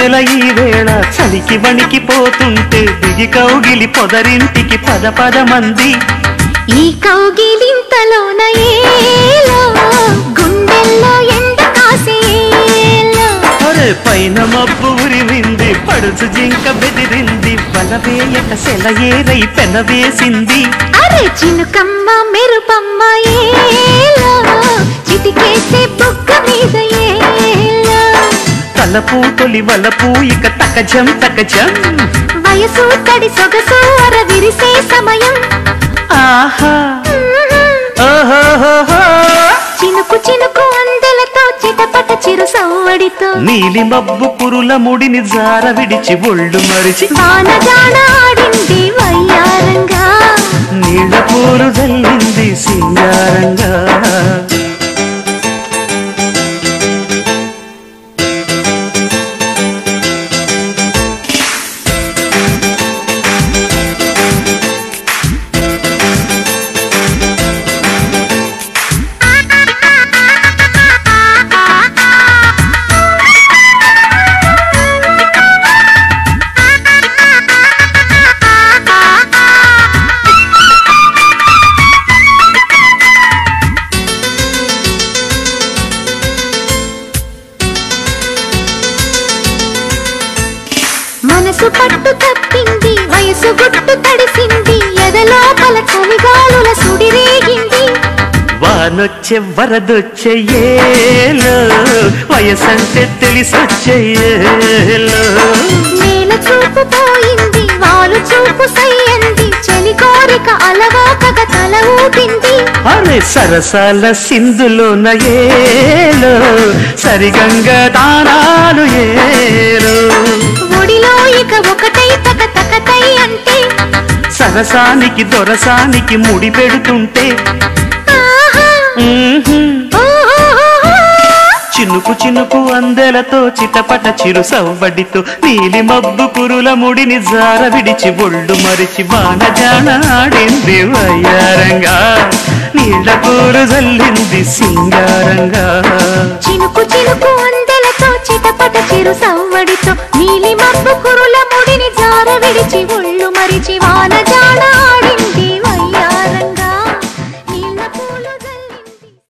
వెన్నెల ఈ వేళ చలికి వణికిపోతుంటే దిగి కౌగిలి పొదరింటికి పద పద మంది ఈ కౌగిలింతలోన ఏలో గుండెల్లో ఎండ కాసేలో అరే పైన మబ్బు ఉరిమింది పడుచు జింక బెదిరింది బలవేయక సెలయేరై పెనవేసింది అరే చినుకమ్మ మెరుపమ్మ ఏలో చిటికేసే బుగ్గ మీద ఏలో తలపూ తొలి వలపూ ఇక తకజం తకజం వయసు తడి సొగసు అర విరిసే సమయం ఆహా ఓహోహోహో చినుకు చినుకు అందెలతో చిటపట చిరు సవ్వడితో నీలి మబ్బు కురుల ముడిని జార విడిచి ఒళ్ళు మరిచి వానజాన ఆడింది వయ్యారంగా నీళ్ళ పూలు జల్లింది సింగారంగా మనసు పట్టు తప్పింది వయసు గుట్టు తడిసింది ఎదలోపల చలిగాలుల సుడిరేగింది వానొచ్చే వరదొచ్చే ఏలో వయసంటే తెలిసొచ్చేలో నేల చూపు పోయింది వాలు చూపు సయ్యంది చలి కోరిక అలవాకగా తల ఊపింది అరే సరసాల సింధులోన ఏలో సరిగంగ దానాలు ఏలో ఒడిలో ఇక ఒకటై తక తకతై అంటే సరసానికి దొరసానికి ముడి పెడుతుంటే చినుకు చినుకు అందెలతో చిటపట చిరు సవ్వడితో నీలి మబ్బు కురుల ముడిని జార విడిచి ఒళ్ళు మరిచి వానజాన ఆడింది వయ్యారంగా నీళ్ళ కూరు జల్లింది సింగారంగా చినుకు చినుకు అందెలతో చిటపట చిరు సవ్వడితో